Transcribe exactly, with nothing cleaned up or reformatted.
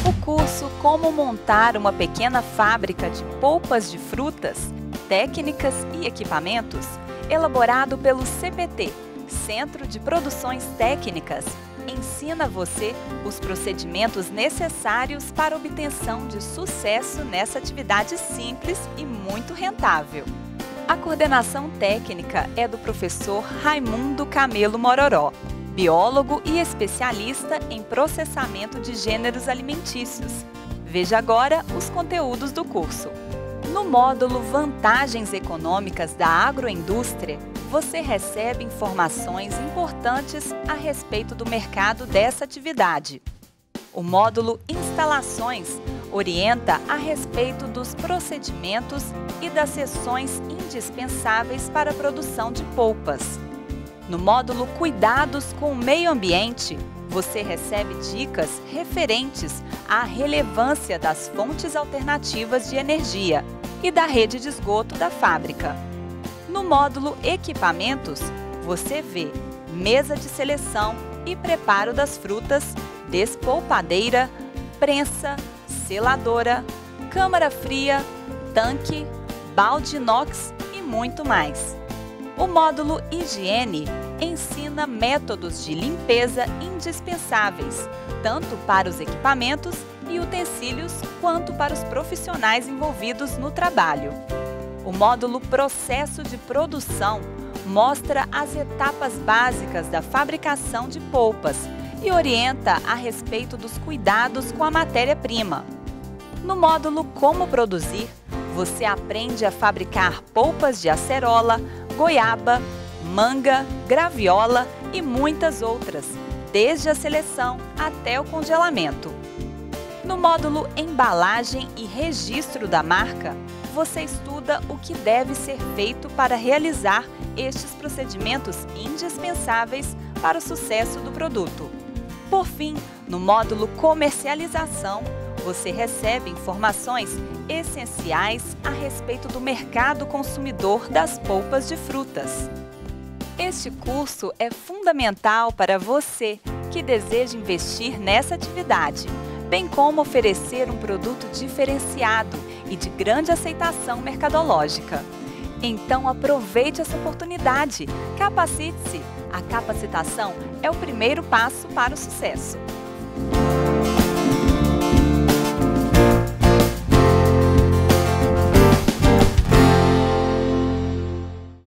O curso Como Montar uma Pequena Fábrica de Polpas de Frutas, Técnicas e Equipamentos, elaborado pelo C P T, Centro de Produções Técnicas, ensina você os procedimentos necessários para a obtenção de sucesso nessa atividade simples e muito rentável. A coordenação técnica é do professor Raimundo Camelo Mororó, biólogo e especialista em processamento de gêneros alimentícios. Veja agora os conteúdos do curso. No módulo Vantagens Econômicas da Agroindústria, você recebe informações importantes a respeito do mercado dessa atividade. O módulo Instalações orienta a respeito dos procedimentos e das seções indispensáveis para a produção de polpas. No módulo Cuidados com o Meio Ambiente, você recebe dicas referentes à relevância das fontes alternativas de energia e da rede de esgoto da fábrica. No módulo Equipamentos, você vê mesa de seleção e preparo das frutas, despolpadeira, prensa, seladora, câmara fria, tanque, balde inox e muito mais. O módulo Higiene ensina métodos de limpeza indispensáveis, tanto para os equipamentos e utensílios quanto para os profissionais envolvidos no trabalho. O módulo Processo de Produção mostra as etapas básicas da fabricação de polpas e orienta a respeito dos cuidados com a matéria-prima. No módulo Como Produzir, você aprende a fabricar polpas de acerola, goiaba, manga, graviola e muitas outras, desde a seleção até o congelamento. No módulo Embalagem e Registro da Marca, você estuda o que deve ser feito para realizar estes procedimentos indispensáveis para o sucesso do produto. Por fim, no módulo Comercialização, você recebe informações essenciais a respeito do mercado consumidor das polpas de frutas. Este curso é fundamental para você que deseja investir nessa atividade, bem como oferecer um produto diferenciado e de grande aceitação mercadológica. Então aproveite essa oportunidade, capacite-se! A capacitação é o primeiro passo para o sucesso.